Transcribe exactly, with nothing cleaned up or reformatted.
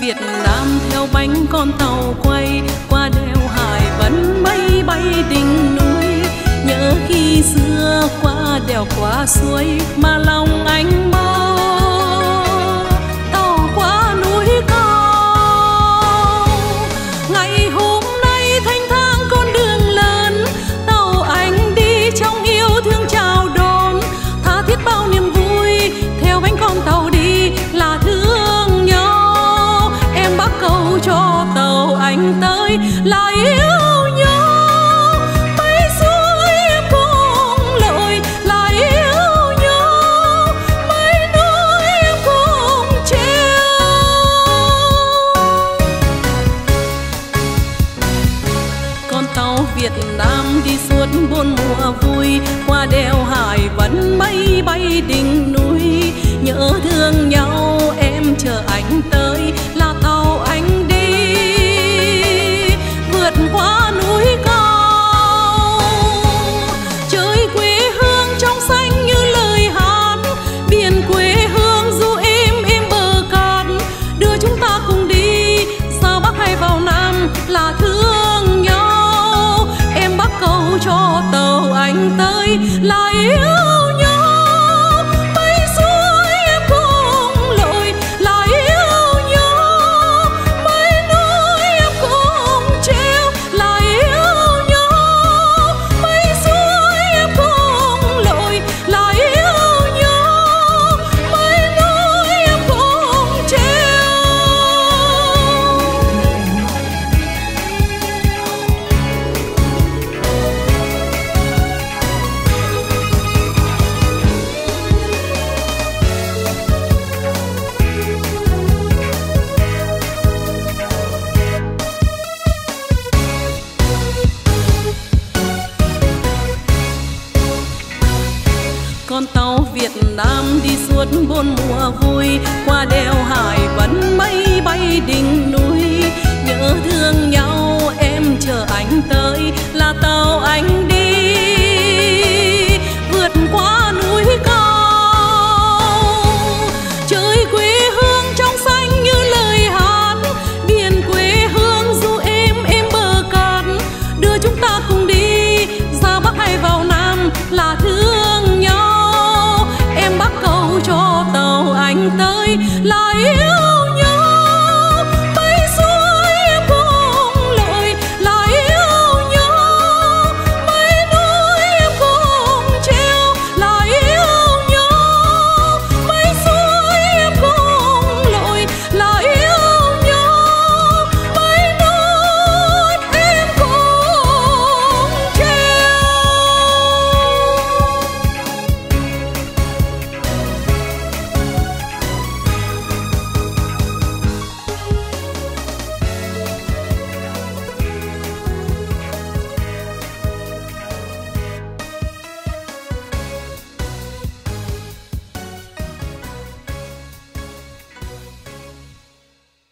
Việt Nam theo bánh con tàu quay qua đèo Hải Vân mây bay đỉnh núi. Nhớ khi xưa qua đèo qua suối mà lòng anh mơ tàu qua núi cao. Ngày hôm nay thanh thang con đường lớn, tàu anh đi trong yêu thương chào đón, tha thiết bao niềm vui theo bánh con tàu đi là thương nhau. Em bắt cầu cho tàu anh tới là yêu nhau, mấy suối em cùng lội là yêu nhau, mấy núi em cùng treo. Con tàu Việt Nam đi suốt bốn mùa vui, qua đèo Hải Vân mây bay đỉnh núi. Nhớ thương nhau em chờ anh tới là tàu anh đi vượt qua núi cao. Trời quê hương trong xanh như lời hát, biển quê hương du êm êm bờ cát, đưa chúng ta cùng đi ra Bắc hay vào Nam.